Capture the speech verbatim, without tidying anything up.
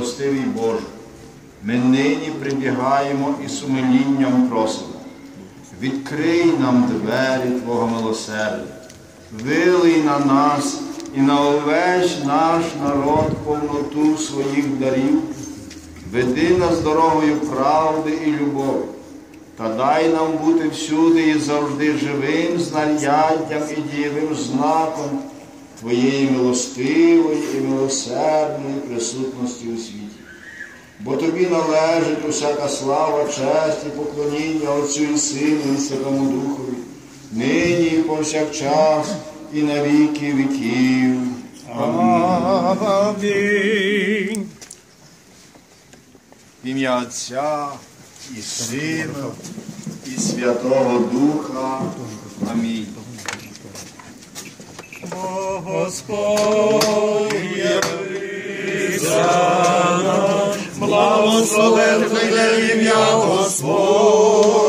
милостивий Боже, ми нині прибігаємо і сумлінням просимо. Відкрий нам двері Твого милосердя, вилий на нас і на увесь наш народ повноту своїх дарів, веди нас дорогою правди і любові, та дай нам бути всюди і завжди живим знаряддям і дієвим знаком Твоєї милостивої і милосердної присутності у світі. Бо Тобі належить усяка слава, честь і поклоніння Отцю і Сину і Святому Духові, нині і повсякчас і на віки віків. Амінь. Амінь. В ім'я Отця і Сина і Святого Духа. Амінь. Господь явився нам, благословенне ім'я Господь.